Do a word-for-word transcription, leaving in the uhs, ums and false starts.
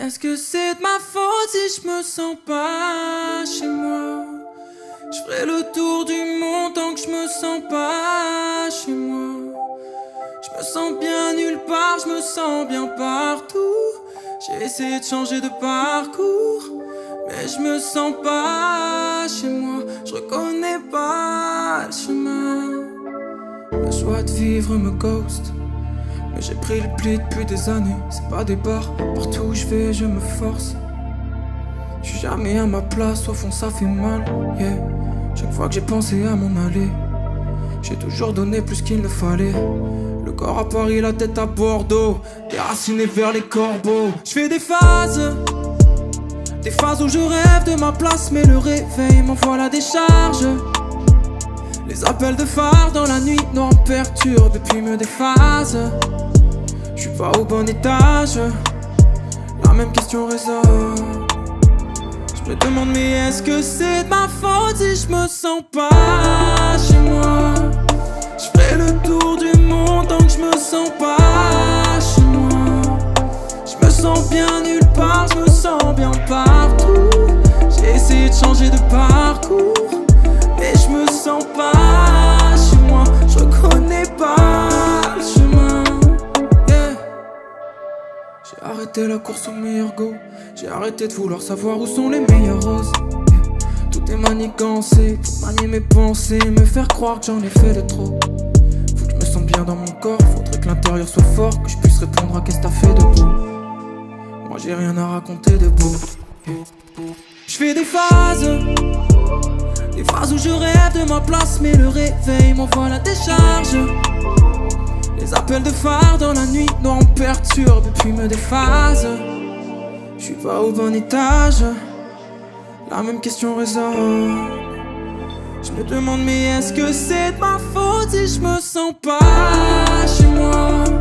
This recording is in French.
Est-ce que c'est de ma faute si je me sens pas chez moi? Je ferai le tour du monde tant que je me sens pas chez moi. Je me sens bien nulle part, je me sens bien partout. J'ai essayé de changer de parcours, mais je me sens pas chez moi. Je reconnais pas le chemin. La joie de vivre me ghost, mais j'ai pris le pli depuis des années. C'est pas des bars, partout où je vais je me force. Je suis jamais à ma place, au fond ça fait mal, yeah. Chaque fois que j'ai pensé à m'en aller, j'ai toujours donné plus qu'il ne fallait. Le corps à Paris, la tête à Bordeaux, déraciné vers les corbeaux. Je fais des phases, des phases où je rêve de ma place, mais le réveil m'envoie la décharge. Les appels de phare dans la nuit noire me perturbent et puis me déphasent. Je suis pas au bon étage, la même question résonne. Je me demande mais est-ce que c'est de ma faute si je me sens pas chez moi? Je ferai le tour du monde tant que je me sens pas chez moi. Je me sens bien nulle part, je me sens bien partout. J'ai essayé de changer de parcours, mais je me sens pas chez moi. Je reconnais pas le chemin, yeah. J'ai arrêté la course au meilleur go. J'ai arrêté de vouloir savoir où sont les meilleures roses, yeah. Tout est manigancé pour manier mes pensées, me faire croire que j'en ai fait de trop. Faut que je me sente bien dans mon corps, faudrait que l'intérieur soit fort, que je puisse répondre à qu'est-ce que t'as fait de beau. Moi j'ai rien à raconter de beau, yeah. Je fais des phases, des phases où je rêve de ma place, mais le réveil m'envoie la décharge. Les appels de phare dans la nuit noire me perturbent et puis me déphasent. Je suis pas au bon étage, la même question résonne. Je me demande mais est-ce que c'est de ma faute si je me sens pas chez moi?